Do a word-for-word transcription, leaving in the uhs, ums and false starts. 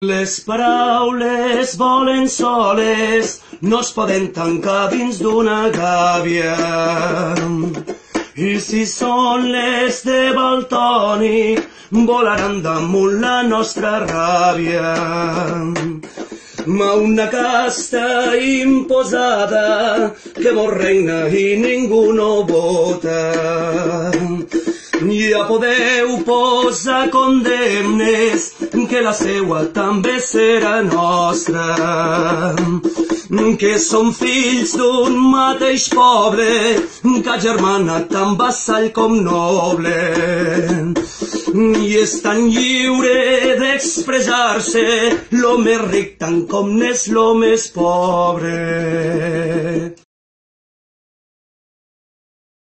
Les paraules volen soles, no es poden tancar dins d'una gàbia. I si són les de Valtònic, volaran damunt la nostra ràbia. Ma una casta imposada que mos regna i ningú no vota. Ja podeu posar condemnes, que la seua també serà nostra. Que som fills d'un mateix poble, que germana tan vassall com noble. I és tan lliure d'expressar-se, lo més ric tant com n'és lo més pobre.